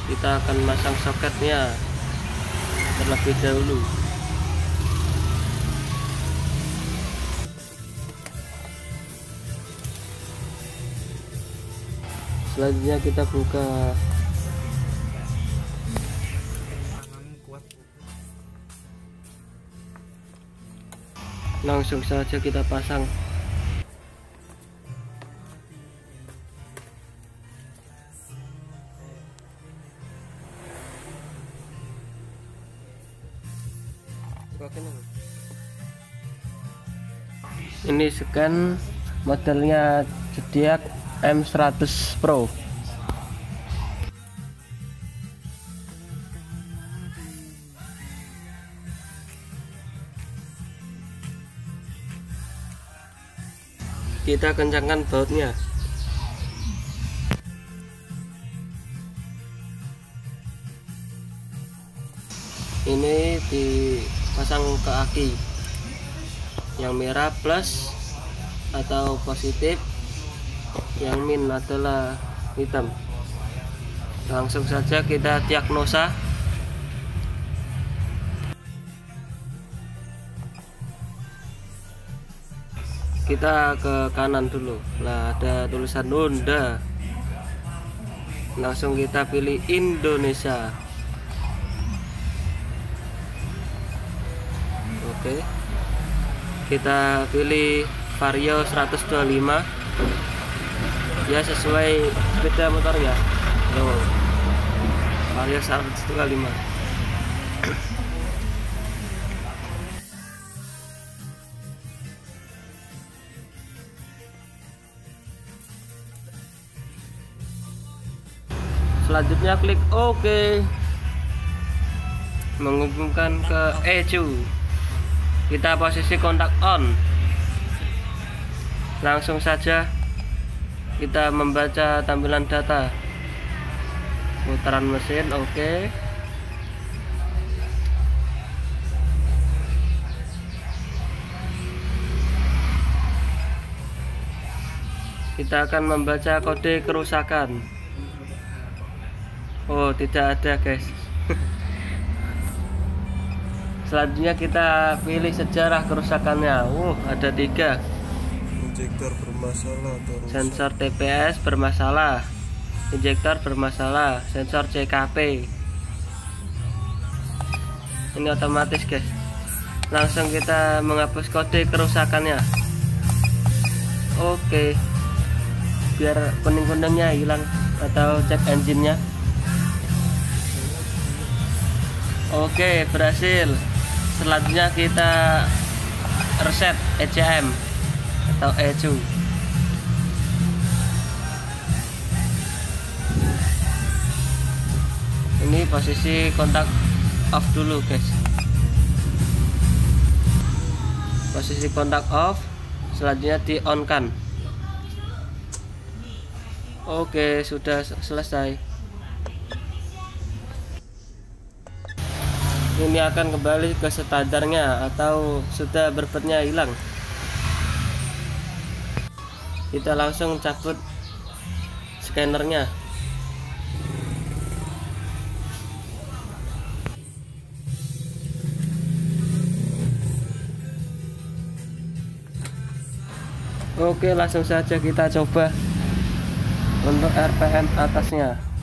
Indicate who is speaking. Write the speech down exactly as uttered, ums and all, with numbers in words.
Speaker 1: kita akan masang soketnya terlebih dahulu. Selanjutnya kita buka. Langsung saja kita pasang. Ini scan modelnya Zodiac M seratus Pro. Kita kencangkan bautnya. Ini dipasang ke aki. Yang merah plus atau positif, yang min adalah hitam. Langsung saja kita diagnosa. Kita ke kanan dulu. Nah, ada tulisan Honda. Langsung kita pilih Indonesia. Oke. Kita pilih Vario seratus dua puluh lima. Ya, sesuai sepeda motor ya. Loh. Vario seratus dua puluh lima. Selanjutnya klik OK. Menghubungkan ke E C U. Kita posisi kontak on. Langsung saja kita membaca tampilan data. Putaran mesin oke. Kita akan membaca kode kerusakan. Oh, tidak ada guys. Selanjutnya kita pilih sejarah kerusakannya. Uh, ada tiga.
Speaker 2: Injektor bermasalah atau rusak.
Speaker 1: Sensor T P S bermasalah, injektor bermasalah, sensor C K P. Ini otomatis guys. Langsung kita menghapus kode kerusakannya. Oke. Biar kuning-kuningnya hilang, atau cek engine-nya. Oke, berhasil. Selanjutnya kita reset E C M atau E C U. Ini posisi kontak off dulu guys. Posisi kontak off. Selanjutnya di on kan. Oke, sudah selesai. Ini akan kembali ke standarnya atau sudah berbetnya hilang. Kita langsung cabut scannernya. Oke, langsung saja kita coba untuk R P M atasnya.